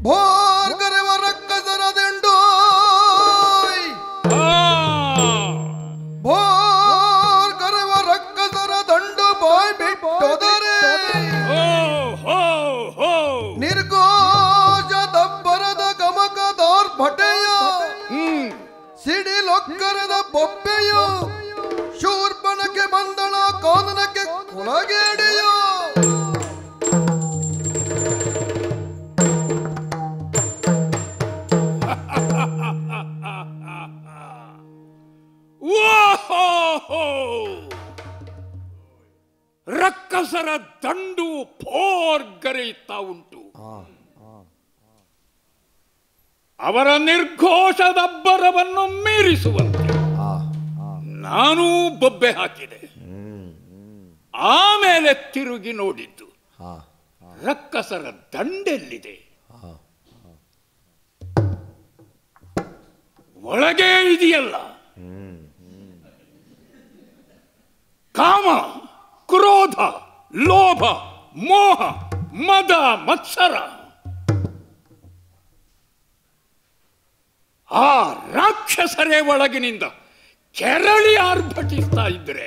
ಭೋರ್ಗರೆವ ರಕ್ಕಸರದೆಂಡು ಭೋರ್ಗರೆವ ರಕ್ಕಸರ ದಂಡು ಬಾಯ್ ಬಿಟ್ಟೊದರೆ ನಿರ್ಗೋಜ ದಬ್ಬರದ ಗಮಕದಾರ್ ಭಟೆಯ ಸಿಡಿಲೊಕ್ಕರದ ಬೊಬ್ಬೆಯು ಶೂರ್ಪಣಕ್ಕೆ ಬಂದಳ ಕಾನನಕ್ಕೆ ಕೊಳಗೇಡಿಯೋ ರಕ್ಕಸರ ದಂಡು ಭೋರ್ಗರೆಯುತ್ತಾ ಉಂಟು. ಅವರ ನಿರ್ಘೋಷದಬ್ಬರವನ್ನು ಮೀರಿಸುವಂತೆ ನಾನೂ ಬೊಬ್ಬೆ ಹಾಕಿದೆ. ಆಮೇಲೆ ತಿರುಗಿ ನೋಡಿದ್ದು ರಕ್ಕಸರ ದಂಡೆಲ್ಲಿದೆ. ಒಳಗೆ ಇದೆಯಲ್ಲ ಕಾಮ, ಕ್ರೋಧ, ಲೋಭ, ಮೋಹ, ಮದ, ಮತ್ಸರ. ಆ ರಾಕ್ಷಸರೇ ಒಳಗಿನಿಂದ ಕೆರಳಿ ಆರ್ಭಟಿಸ್ತಾ ಇದ್ರೆ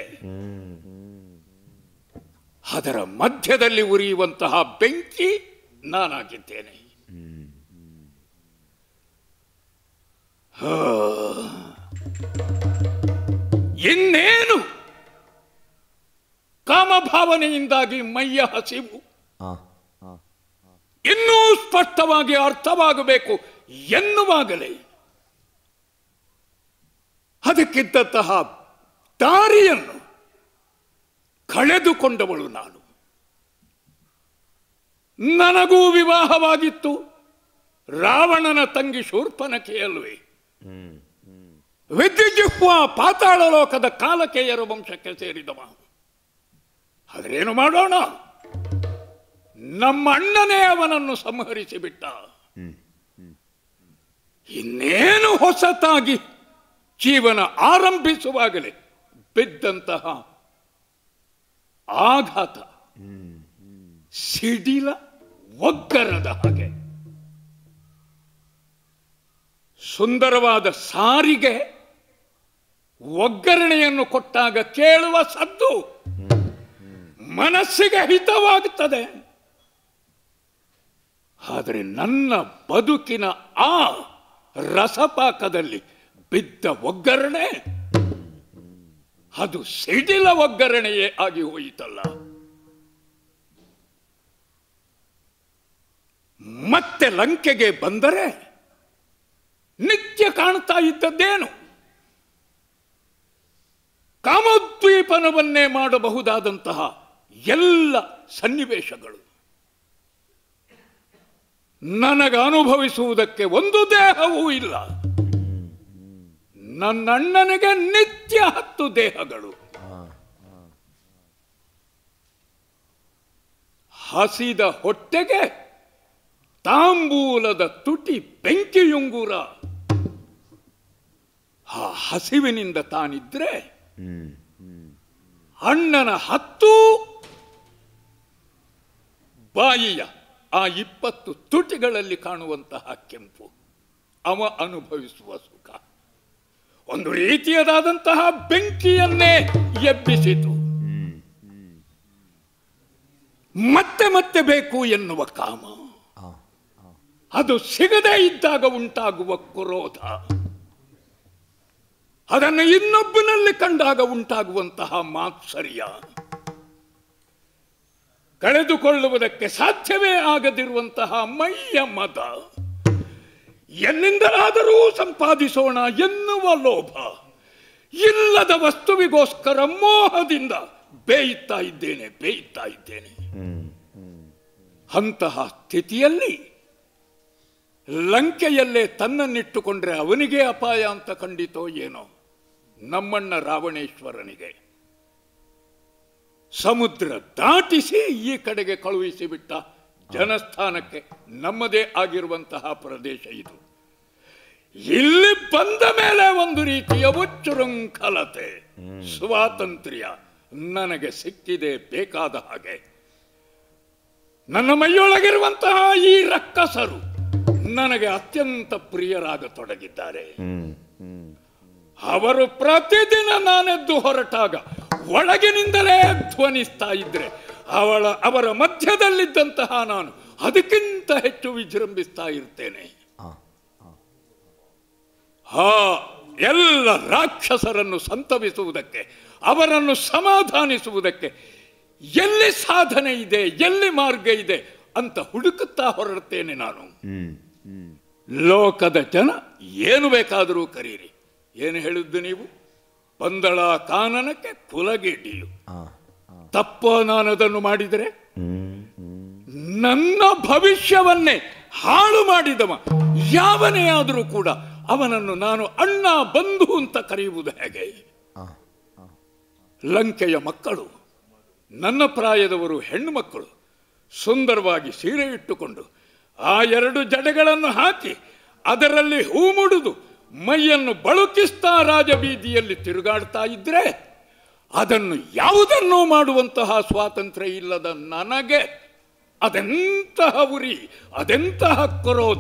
ಅದರ ಮಧ್ಯದಲ್ಲಿ ಉರಿಯುವಂತಹ ಬೆಂಕಿ ನಾನಾಗಿದ್ದೇನೆ. ಇನ್ನೇನು ಕಾಮಭಾವನೆಯಿಂದಾಗಿ ಮೈಯ ಹಸಿವು ಇನ್ನೂ ಸ್ಪಷ್ಟವಾಗಿ ಅರ್ಥವಾಗಬೇಕು ಎನ್ನುವಾಗಲೇ ಅದಕ್ಕಿದ್ದಂತಹ ದಾರಿಯನ್ನು ಕಳೆದುಕೊಂಡವಳು ನಾನು. ನನಗೂ ವಿವಾಹವಾಗಿತ್ತು. ರಾವಣನ ತಂಗಿ ಶೂರ್ಪನಖೆಯಲ್ವೇ. ವಿದ್ಯುಜಿಹ್ವ ಪಾತಾಳ ಲೋಕದ ಕಾಲಕೇಯರ ವಂಶಕ್ಕೆ ಸೇರಿದವ. ಆದ್ರೇನು ಮಾಡೋಣ, ನಮ್ಮ ಅಣ್ಣನೇ ಅವನನ್ನು ಸಂಹರಿಸಿಬಿಟ್ಟ. ಇನ್ನೇನು ಹೊಸತಾಗಿ ಜೀವನ ಆರಂಭಿಸುವಾಗಲೇ ಬಿದ್ದಂತಹ ಆಘಾತ ಸಿಡಿಲ ಒಗ್ಗರದ ಹಾಗೆ. ಸುಂದರವಾದ ಸಾರಿಗೆ ಒಗ್ಗರಣೆಯನ್ನು ಕೊಟ್ಟಾಗ ಕೇಳುವ ಸದ್ದು ಮನಸ್ಸಿಗೆ ಹಿತವಾಗುತ್ತದೆ. ಆದರೆ ನನ್ನ ಬದುಕಿನ ಆ ರಸಪಾಕದಲ್ಲಿ ಬಿದ್ದ ಒಗ್ಗರಣೆ ಅದು ಸಿಡಿಲ ಒಗ್ಗರಣೆಯೇ ಆಗಿ ಹೋಯಿತಲ್ಲ. ಮತ್ತೆ ಲಂಕೆಗೆ ಬಂದರೆ ನಿತ್ಯ ಕಾಣ್ತಾ ಇದ್ದದ್ದೇನು? ಕಾಮೋದ್ದೀಪನವನ್ನೇ ಮಾಡಬಹುದಾದಂತಹ ಎಲ್ಲ ಸನ್ನಿವೇಶಗಳು. ನನಗೆ ಅನುಭವಿಸುವುದಕ್ಕೆ ಒಂದು ದೇಹವೂ ಇಲ್ಲ. ನನ್ನಣ್ಣನಿಗೆ ನಿತ್ಯ 10 ದೇಹಗಳು. ಹಸಿದ ಹೊಟ್ಟೆಗೆ ತಾಂಬೂಲದ ತುಟಿ ಬೆಂಕಿಯುಂಗುರ. ಆ ಹಸಿವಿನಿಂದ ತಾನಿದ್ರೆ ಅಣ್ಣನ 10 ಬಾಯಿಯ ಆ 20 ತುಟಿಗಳಲ್ಲಿ ಕಾಣುವಂತಹ ಕೆಂಪು ಅವ ಅನುಭವಿಸುವ ಸುಖ ಒಂದು ರೀತಿಯದಾದಂತಹ ಬೆಂಕಿಯನ್ನೇ ಎಬ್ಬಿಸಿತು. ಮತ್ತೆ ಮತ್ತೆ ಬೇಕು ಎನ್ನುವ ಕಾಮ, ಅದು ಸಿಗದೇ ಇದ್ದಾಗ ಉಂಟಾಗುವ ಕ್ರೋಧ, ಅದನ್ನು ಇನ್ನೊಬ್ಬನಲ್ಲಿ ಕಂಡಾಗ ಉಂಟಾಗುವಂತಹ ಮಾತ್ಸರ್ಯ, ಕಳೆದುಕೊಳ್ಳುವುದಕ್ಕೆ ಸಾಧ್ಯವೇ ಆಗದಿರುವಂತಹ ಮೈಯ ಮದ, ಎಲ್ಲಿಂದಲಾದರೂ ಸಂಪಾದಿಸೋಣ ಎನ್ನುವ ಲೋಭ, ಇಲ್ಲದ ವಸ್ತುವಿಗೋಸ್ಕರ ಮೋಹದಿಂದ ಬೇಯುತ್ತಾ ಇದ್ದೇನೆ. ಅಂತಹ ಸ್ಥಿತಿಯಲ್ಲಿ ಲಂಕೆಯಲ್ಲೇ ತನ್ನನ್ನಿಟ್ಟುಕೊಂಡ್ರೆ ಅವನಿಗೆ ಅಪಾಯ ಅಂತ ಕಂಡಿತೋ ಏನೋ ನಮ್ಮಣ್ಣ ರಾವಣೇಶ್ವರನಿಗೆ. ಸಮುದ್ರ ದಾಟಿಸಿ ಈ ಕಡೆಗೆ ಕಳುಹಿಸಿಬಿಟ್ಟ. ಜನಸ್ಥಾನಕ್ಕೆ ನಮ್ಮದೇ ಆಗಿರುವಂತಹ ಪ್ರದೇಶ ಇದು. ಇಲ್ಲಿ ಬಂದ ಮೇಲೆ ಒಂದು ರೀತಿಯ ಉಚ್ಚೃಂಖಲತೆ, ಸ್ವಾತಂತ್ರ್ಯ ನನಗೆ ಸಿಕ್ಕಿದೆ ಬೇಕಾದ ಹಾಗೆ. ನನ್ನ ಮೈಯೊಳಗಿರುವಂತಹ ಈ ರಕ್ಕಸರು ನನಗೆ ಅತ್ಯಂತ ಪ್ರಿಯರಾಗತೊಡಗಿದ್ದಾರೆ. ಅವರು ಪ್ರತಿದಿನ ನಾನೆದ್ದು ಹೊರಟಾಗ ಒಳಗಿನಿಂದಲೇ ಧ್ವನಿಸ್ತಾ ಇದ್ರೆ ಅವರ ಮಧ್ಯದಲ್ಲಿದ್ದಂತಹ ನಾನು ಅದಕ್ಕಿಂತ ಹೆಚ್ಚು ವಿಜೃಂಭಿಸ್ತಾ ಇರ್ತೇನೆ. ಎಲ್ಲ ರಾಕ್ಷಸರನ್ನು ಸಂತವಿಸುವುದಕ್ಕೆ, ಅವರನ್ನು ಸಮಾಧಾನಿಸುವುದಕ್ಕೆ ಎಲ್ಲಿ ಸಾಧನೆ ಇದೆ, ಎಲ್ಲಿ ಮಾರ್ಗ ಇದೆ ಅಂತ ಹುಡುಕುತ್ತಾ ಹೊರಡ್ತೇನೆ ನಾನು. ಲೋಕದ ಜನ ಏನು ಬೇಕಾದರೂ ಕರೀರಿ, ಏನು ಹೇಳಿದ್ದು ನೀವು? ಪಂದಳ ಕಾನನಕ್ಕೆ ಕುಲಗೇಟಿಯು. ತಪ್ಪ ನಾನದನ್ನು ಮಾಡಿದರೆ ನನ್ನ ಭವಿಷ್ಯವನ್ನೇ ಹಾಳು ಮಾಡಿದವ ಯಾವನೇ ಆದರೂ ಕೂಡ ಅವನನ್ನು ನಾನು ಅಣ್ಣ ಬಂಧು ಅಂತ ಕರೆಯುವುದು ಹೇಗೆ? ಲಂಕೆಯ ಮಕ್ಕಳು, ನನ್ನ ಪ್ರಾಯದವರು ಹೆಣ್ಣು ಮಕ್ಕಳು, ಸುಂದರವಾಗಿ ಸೀರೆ ಇಟ್ಟುಕೊಂಡು ಆ 2 ಜಡೆಗಳನ್ನು ಹಾಕಿ ಅದರಲ್ಲಿ ಹೂ ಮುಡಿದು ಮೈಯನ್ನು ಬಳುಕಿಸ್ತಾ ರಾಜಬೀದಿಯಲ್ಲಿ ತಿರುಗಾಡ್ತಾ ಇದ್ರೆ ಅದನ್ನು ಯಾವುದನ್ನೂ ಮಾಡುವಂತಹ ಸ್ವಾತಂತ್ರ್ಯ ಇಲ್ಲದ ನನಗೆ ಅದೆಂತಹ ಉರಿ, ಅದೆಂತಹ ಕ್ರೋಧ!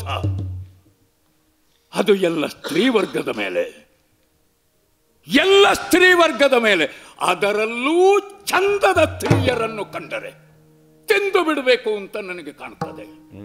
ಅದು ಎಲ್ಲ ಸ್ತ್ರೀವರ್ಗದ ಮೇಲೆ, ಎಲ್ಲ ಸ್ತ್ರೀವರ್ಗದ ಮೇಲೆ. ಅದರಲ್ಲೂ ಚಂದದ ಸ್ತ್ರೀಯರನ್ನು ಕಂಡರೆ ತಿಂದು ಬಿಡಬೇಕು ಅಂತ ನನಗೆ ಕಾಣ್ತದೆ.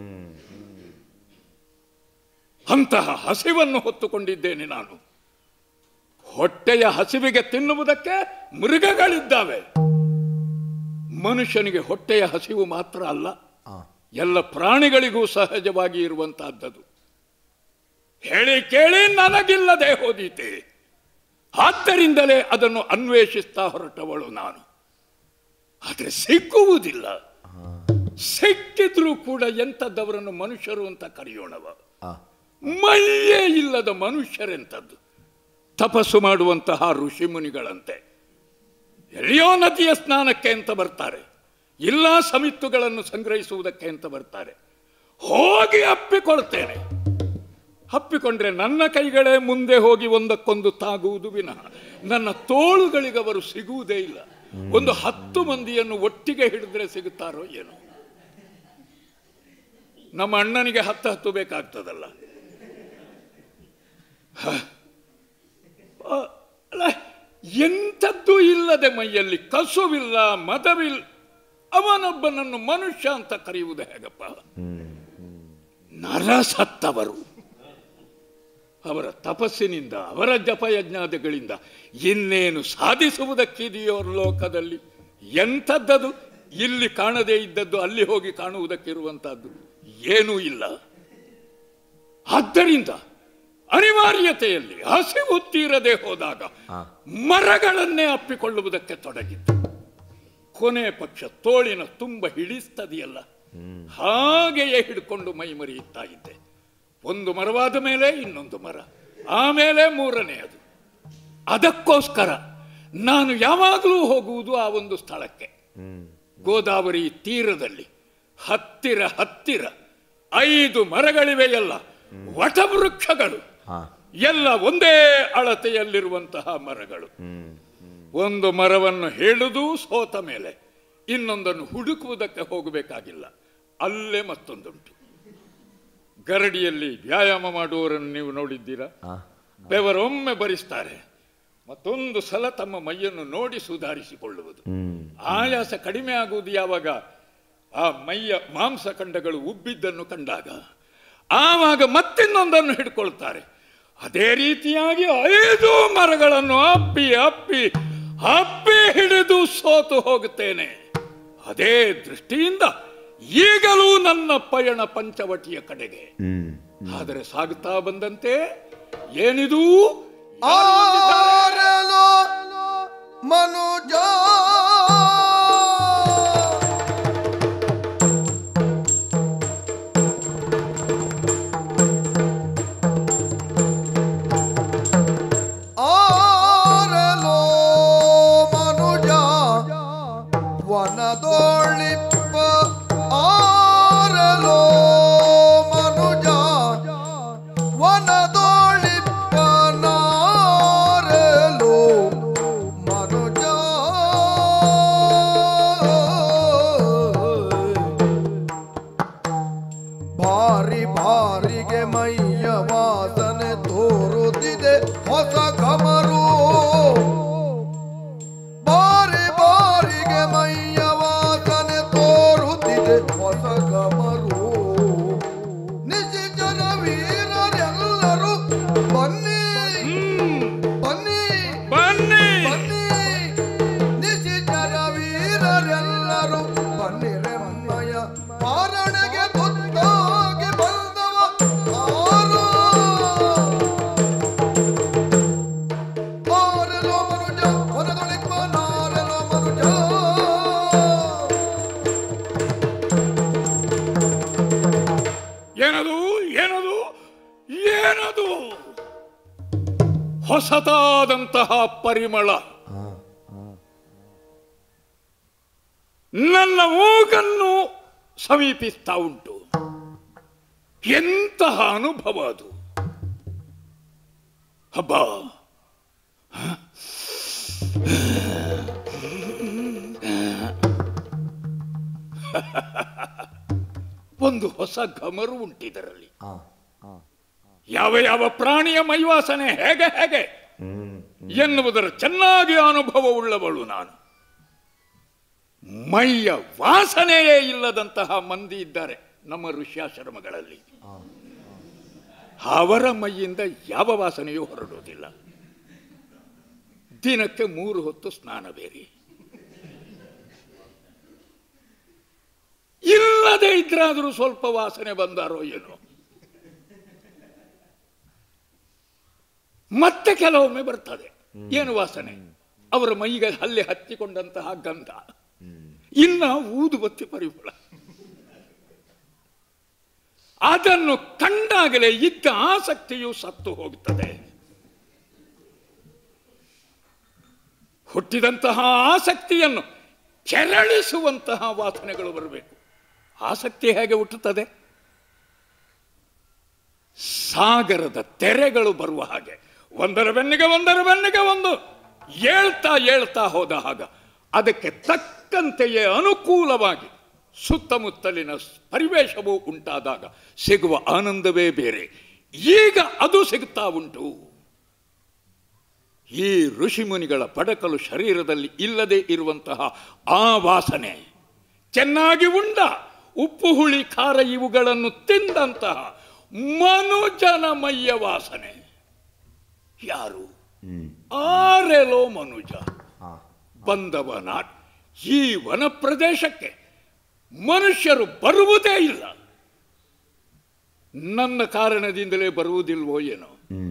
ಅಂತಹ ಹಸಿವನ್ನು ಹೊತ್ತುಕೊಂಡಿದ್ದೇನೆ ನಾನು. ಹೊಟ್ಟೆಯ ಹಸಿವಿಗೆ ತಿನ್ನುವುದಕ್ಕೆ ಮೃಗಗಳಿದ್ದಾವೆ. ಮನುಷ್ಯನಿಗೆ ಹೊಟ್ಟೆಯ ಹಸಿವು ಮಾತ್ರ ಅಲ್ಲ, ಎಲ್ಲ ಪ್ರಾಣಿಗಳಿಗೂ ಸಹಜವಾಗಿ ಇರುವಂತಹದ್ದು. ಹೇಳಿ ಕೇಳಿ ನನಗಿಲ್ಲದೆ ಹೋದೀತೆ. ಆದ್ದರಿಂದಲೇ ಅದನ್ನು ಅನ್ವೇಷಿಸ್ತಾ ಹೊರಟವಳು ನಾನು. ಆದರೆ ಸಿಕ್ಕುವುದಿಲ್ಲ. ಸಿಕ್ಕಿದ್ರೂ ಕೂಡ ಎಂಥದ್ದವರನ್ನು ಮನುಷ್ಯರು ಅಂತ ಕರೆಯೋಣವ? ಮೈಯೇ ಇಲ್ಲದ ಮನುಷ್ಯರೆಂಥದ್ದು. ತಪಸ್ಸು ಮಾಡುವಂತಹ ಋಷಿ ಮುನಿಗಳಂತೆ. ಎಲ್ಲಿಯೋ ನದಿಯ ಸ್ನಾನಕ್ಕೆ ಅಂತ ಬರ್ತಾರೆ, ಇಲ್ಲ ಸಮಿತ್ತುಗಳನ್ನು ಸಂಗ್ರಹಿಸುವುದಕ್ಕೆ ಅಂತ ಬರ್ತಾರೆ. ಹೋಗಿ ಅಪ್ಪಿಕೊಳ್ತೇನೆ. ಅಪ್ಪಿಕೊಂಡ್ರೆ ನನ್ನ ಕೈಗಳೇ ಮುಂದೆ ಹೋಗಿ ಒಂದಕ್ಕೊಂದು ತಾಗುವುದು ವಿನಃ ನನ್ನ ತೋಳುಗಳಿಗವರು ಸಿಗುವುದೇ ಇಲ್ಲ. ಒಂದು 10 ಮಂದಿಯನ್ನು ಒಟ್ಟಿಗೆ ಹಿಡಿದ್ರೆ ಸಿಗುತ್ತಾರೋ ಏನೋ. ನಮ್ಮ ಅಣ್ಣನಿಗೆ 10 ಬೇಕಾಗ್ತದಲ್ಲ. ಎಂಥದ್ದು ಇಲ್ಲದೆ ಮೈಯಲ್ಲಿ ಕಸುವಿಲ್ಲ, ಮದವಿಲ್ಲ, ಅವನೊಬ್ಬನನ್ನು ಮನುಷ್ಯ ಅಂತ ಕರೆಯುವುದು ಹೇಗಪ್ಪ? ನರಸತ್ತವರು. ಅವರ ತಪಸ್ಸಿನಿಂದ, ಅವರ ಜಪಯಜ್ಞಾದಿಗಳಿಂದ ಇನ್ನೇನು ಸಾಧಿಸುವುದಕ್ಕಿದೆಯೋ ಲೋಕದಲ್ಲಿ? ಎಂಥದ್ದದು? ಇಲ್ಲಿ ಕಾಣದೇ ಇದ್ದದ್ದು ಅಲ್ಲಿ ಹೋಗಿ ಕಾಣುವುದಕ್ಕಿರುವಂತಹದ್ದು ಏನೂ ಇಲ್ಲ. ಆದ್ದರಿಂದ ಅನಿವಾರ್ಯತೆಯಲ್ಲಿ ಹಸಿವು ತೀರದೆ ಹೋದಾಗ ಮರಗಳನ್ನೇ ಅಪ್ಪಿಕೊಳ್ಳುವುದಕ್ಕೆ ತೊಡಗಿತ್ತು. ಕೊನೆ ಪಕ್ಷ ತೋಳಿನ ತುಂಬ ಹಿಡಿಸ್ತದೆಯಲ್ಲ, ಹಾಗೆಯೇ ಹಿಡ್ಕೊಂಡು ಮೈ ಮರೆಯುತ್ತಾ ಇದ್ದೆ. ಒಂದು ಮರವಾದ ಮೇಲೆ ಇನ್ನೊಂದು ಮರ, ಆಮೇಲೆ 3ನೇಯದು. ಅದಕ್ಕೋಸ್ಕರ ನಾನು ಯಾವಾಗಲೂ ಹೋಗುವುದು ಆ ಒಂದು ಸ್ಥಳಕ್ಕೆ, ಗೋದಾವರಿ ತೀರದಲ್ಲಿ. ಹತ್ತಿರ 5 ಮರಗಳಿವೆ, ಎಲ್ಲ ವಟವೃಕ್ಷಗಳು, ಎಲ್ಲ ಒಂದೇ ಅಳತೆಯಲ್ಲಿರುವಂತಹ ಮರಗಳು. ಒಂದು ಮರವನ್ನು ಹೇಳುವುದು ಸೋತ ಮೇಲೆ ಇನ್ನೊಂದನ್ನು ಹುಡುಕುವುದಕ್ಕೆ ಹೋಗಬೇಕಾಗಿಲ್ಲ, ಅಲ್ಲೇ ಮತ್ತೊಂದುಂಟು. ಗರಡಿಯಲ್ಲಿ ವ್ಯಾಯಾಮ ಮಾಡುವವರನ್ನು ನೀವು ನೋಡಿದ್ದೀರಾ? ಬೆವರೊಮ್ಮೆ ಬರಿಸ್ತಾರೆ, ಮತ್ತೊಂದು ಸಲ ತಮ್ಮ ಮೈಯನ್ನು ನೋಡಿ ಸುಧಾರಿಸಿಕೊಳ್ಳುವುದು. ಆಯಾಸ ಕಡಿಮೆ ಆಗುವುದು ಯಾವಾಗ? ಆ ಮೈಯ ಮಾಂಸಖಂಡಗಳು ಉಬ್ಬಿದ್ದನ್ನು ಕಂಡಾಗ. ಆವಾಗ ಮತ್ತಿನ್ನೊಂದನ್ನು ಹಿಡ್ಕೊಳ್ತಾರೆ. ಅದೇ ರೀತಿಯಾಗಿ 5 ಮರಗಳನ್ನು ಅಪ್ಪಿ ಅಪ್ಪಿ ಅಪ್ಪಿ ಹಿಡಿದು ಸೋತು ಹೋಗುತ್ತೇನೆ. ಅದೇ ದೃಷ್ಟಿಯಿಂದ ಈಗಲೂ ನನ್ನ ಪಯಣ ಪಂಚವಟಿಯ ಕಡೆಗೆ. ಆದರೆ ಸಾಗುತ್ತಾ ಬಂದಂತೆ ಏನಿದು? ಮನುಜ ವನದೋಳಿಪ್ಪ ಆರಲೋ ಮನುಜ, ವನದೋಳಿಪ್ಪ ನಾರಲೋ ಮನುಜ. ಬಾರಿ ಬಾರಿಗೆ ಮೈಯ ವಾಸನೆ ತೋರುತ್ತಿದೆ ಹೊಸ ಕಮರು. ಬಾರಿ ಬಾರಿಗೆ ಮೈಯ ವಾಸನೆ ತೋರುತ್ತಿದೆ ಹೊಸ ಕಮರು. ನಿಶಿಚರ ವೀರರೆಲ್ಲರೂ ಬನ್ನಿ ಬನ್ನಿ ಬನ್ನಿ ಬನ್ನಿ. ನಿಶಿಚರ ವೀರರೆಲ್ಲರೂ ಬನ್ನಿರೆಮ್ಮಯ ಪಾರಣೆಗೆ ತುತ್ತಾಗಿ ಬಂದವ ಆರು. ಆರೆಲೋ ಮನುಜ ಹೊರದೊಳಿಪ ನಾರೆಲೋ ಮನುಜ. ಏನದು ಏನದು ಏನದು ಹೊಸತಾದಂತಹ ಪರಿಮಳ ನನ್ನ ಮೂಗನ್ನು ಸಮೀಪಿಸ್ತಾ ಉಂಟು. ಎಂತಹ ಅನುಭವ ಅದು! ಹಬ್ಬ ಒಂದು ಹೊಸ ಘಮರು ಉಂಟಿದರಲ್ಲಿ. ಯಾವ ಯಾವ ಪ್ರಾಣಿಯ ಮೈವಾಸನೆ ಹೇಗೆ ಹೇಗೆ ಎನ್ನುವುದರ ಚೆನ್ನಾಗಿ ಅನುಭವವುಳ್ಳವಳು ನಾನು. ಮೈಯ ವಾಸನೆಯೇ ಇಲ್ಲದಂತಹ ಮಂದಿ ಇದ್ದಾರೆ ನಮ್ಮ ಋಷ್ಯಾಶ್ರಮಗಳಲ್ಲಿ. ಅವರ ಮೈಯಿಂದ ಯಾವ ವಾಸನೆಯೂ ಹೊರಡುವುದಿಲ್ಲ. ದಿನಕ್ಕೆ 3 ಹೊತ್ತು ಸ್ನಾನ ಬೇರೆ. ಇಲ್ಲದೆ ಇದ್ರಾದರೂ ಸ್ವಲ್ಪ ವಾಸನೆ ಬಂದಾರೋ ಏನೋ. ಮತ್ತೆ ಕೆಲವೊಮ್ಮೆ ಬರ್ತದೆ. ಏನು ವಾಸನೆ? ಅವರ ಮೈಗೆ ಹಲ್ಲಿ ಹತ್ತಿಕೊಂಡಂತಹ ಗಂಧ, ಇನ್ನ ಊದುಬತ್ತಿ ಪರಿಮಳ. ಅದನ್ನು ಕಂಡಾಗಲೇ ಇದ್ದ ಆಸಕ್ತಿಯು ಸತ್ತು ಹೋಗುತ್ತದೆ. ಹುಟ್ಟಿದಂತಹ ಆಸಕ್ತಿಯನ್ನು ಕೆರಳಿಸುವಂತಹ ವಾಸನೆಗಳು ಬರಬೇಕು. ಆಸಕ್ತಿ ಹೇಗೆ ಹುಟ್ಟುತ್ತದೆ? ಸಾಗರದ ತೆರೆಗಳು ಬರುವ ಹಾಗೆ, ಒಂದರ ಬೆನ್ನಿಗೆ ಒಂದು ಏಳ್ತಾ ಹೋದ ಹಾಗ ಅದಕ್ಕೆ ತಕ್ಕಂತೆಯೇ ಅನುಕೂಲವಾಗಿ ಸುತ್ತಮುತ್ತಲಿನ ಪರಿವೇಶವು ಉಂಟಾದಾಗ ಸಿಗುವ ಆನಂದವೇ ಬೇರೆ. ಈಗ ಅದು ಸಿಗುತ್ತಾ ಉಂಟು. ಈ ಋಷಿಮುನಿಗಳ ಪಡಕಲು ಶರೀರದಲ್ಲಿ ಇಲ್ಲದೆ ಇರುವಂತಹ ಆ ವಾಸನೆ, ಚೆನ್ನಾಗಿ ಉಂಡ ಉಪ್ಪು ಹುಳಿ ಖಾರ ಇವುಗಳನ್ನು ತಿಂದಂತಹ ಮನುಜನ ಮೈಯ ವಾಸನೆ. ಯಾರು? ಆರೆಲೋ ಮನುಜ ಬಂದವ ನಾಟ್. ಈ ವನ ಪ್ರದೇಶಕ್ಕೆ ಮನುಷ್ಯರು ಬರುವುದೇ ಇಲ್ಲ. ನನ್ನ ಕಾರಣದಿಂದಲೇ ಬರುವುದಿಲ್ವೋ ಏನೋ.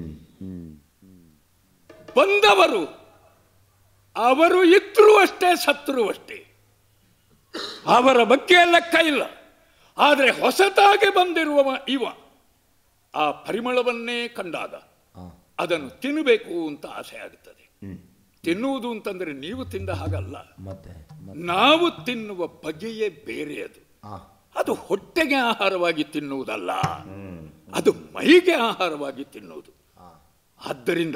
ಬಂದವರು ಅವರು ಇದ್ರೂ ಅಷ್ಟೇ, ಸತ್ರು ಅಷ್ಟೇ. ಅವರ ಬಗ್ಗೆ ಲೆಕ್ಕ ಇಲ್ಲ. ಆದರೆ ಹೊಸತಾಗಿ ಬಂದಿರುವ ಇವ ಆ ಪರಿಮಳವನ್ನೇ ಕಂಡಾಗ ಅದನ್ನು ತಿನ್ನಬೇಕು ಅಂತ ಆಸೆ ಆಗುತ್ತದೆ. ತಿನ್ನುವುದು ಅಂತಂದ್ರೆ ನೀವು ತಿಂದ ಹಾಗಲ್ಲ, ನಾವು ತಿನ್ನುವ ಬಗೆಯೇ ಬೇರೆ. ಅದು ಹೊಟ್ಟೆಗೆ ಆಹಾರವಾಗಿ ತಿನ್ನುವುದಲ್ಲ, ಅದು ಮೈಗೆ ಆಹಾರವಾಗಿ ತಿನ್ನುವುದು. ಆದ್ದರಿಂದ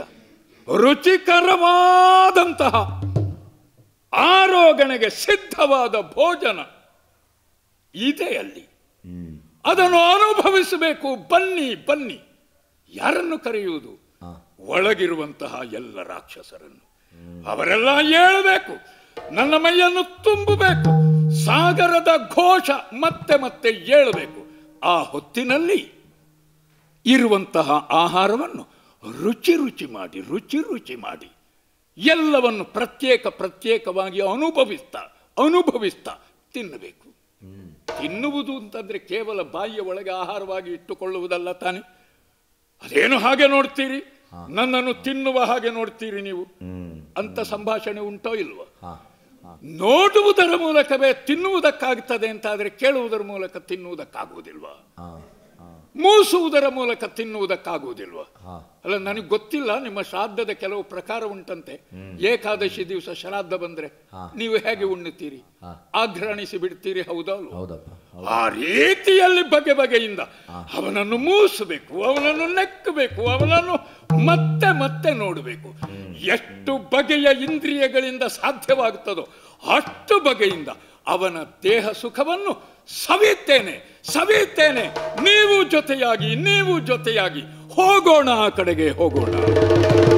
ರುಚಿಕರವಾದಂತಹ ಆರೋಗಣೆಗೆ ಸಿದ್ಧವಾದ ಭೋಜನ ಇದೆ ಅಲ್ಲಿ. ಅದನ್ನು ಅನುಭವಿಸಬೇಕು. ಬನ್ನಿ ಬನ್ನಿ. ಯಾರನ್ನು ಕರೆಯುವುದು? ಒಳಗಿರುವಂತಹ ಎಲ್ಲ ರಾಕ್ಷಸರನ್ನು. ಅವರೆಲ್ಲ ಏಳಬೇಕು, ನನ್ನ ಮೈಯನ್ನು ತುಂಬಬೇಕು. ಸಾಗರದ ಘೋಷ ಮತ್ತೆ ಮತ್ತೆ ಏಳಬೇಕು. ಆ ಹೊತ್ತಿನಲ್ಲಿ ಇರುವಂತಹ ಆಹಾರವನ್ನು ರುಚಿ ರುಚಿ ಮಾಡಿ ಎಲ್ಲವನ್ನು ಪ್ರತ್ಯೇಕವಾಗಿ ಅನುಭವಿಸ್ತಾ ತಿನ್ನಬೇಕು. ತಿನ್ನುವುದು ಅಂತಂದ್ರೆ ಕೇವಲ ಬಾಯಿಯ ಒಳಗೆ ಆಹಾರವಾಗಿ ಇಟ್ಟುಕೊಳ್ಳುವುದಲ್ಲ ತಾನೆ. ಅದೇನು ಹಾಗೆ ನೋಡ್ತೀರಿ, ನನ್ನನ್ನು ತಿನ್ನುವ ಹಾಗೆ ನೋಡ್ತೀರಿ ನೀವು ಅಂತ ಸಂಭಾಷಣೆ ಉಂಟೋ ಇಲ್ವೋ? ನೋಡುವುದರ ಮೂಲಕವೇ ತಿನ್ನುವುದಕ್ಕಾಗ್ತದೆ ಅಂತಾದ್ರೆ ಕೇಳುವುದರ ಮೂಲಕ ತಿನ್ನುವುದಕ್ಕಾಗುವುದಿಲ್ವಾ? ಮೂಸುವುದರ ಮೂಲಕ ತಿನ್ನುವುದಕ್ಕಾಗುವುದಿಲ್ವ? ಅಲ್ಲ, ನನಗೆ ಗೊತ್ತಿಲ್ಲ. ನಿಮ್ಮ ಶ್ರಾದ್ದದ ಕೆಲವು ಪ್ರಕಾರ ಉಂಟಂತೆ. ಏಕಾದಶಿ ದಿವಸ ಶ್ರಾದ್ದ ಬಂದ್ರೆ ನೀವು ಹೇಗೆ ಉಣ್ಣುತ್ತೀರಿ? ಆಘ್ರಾಣಿಸಿ ಬಿಡ್ತೀರಿ, ಹೌದಲ್ವ? ಆ ರೀತಿಯಲ್ಲಿ ಬಗೆಯಿಂದ ಅವನನ್ನು ಮೂಸಬೇಕು, ಅವನನ್ನು ನೆಕ್ಕಬೇಕು, ಅವನನ್ನು ಮತ್ತೆ ಮತ್ತೆ ನೋಡಬೇಕು. ಎಷ್ಟು ಬಗೆಯ ಇಂದ್ರಿಯಗಳಿಂದ ಸಾಧ್ಯವಾಗುತ್ತದೋ ಅಷ್ಟು ಬಗೆಯಿಂದ ಅವನ ದೇಹ ಸುಖವನ್ನು ಸವಿಯುತ್ತೇನೆ. ನೀವು ಜೊತೆಯಾಗಿ ಹೋಗೋಣ, ಆ ಕಡೆಗೆ ಹೋಗೋಣ.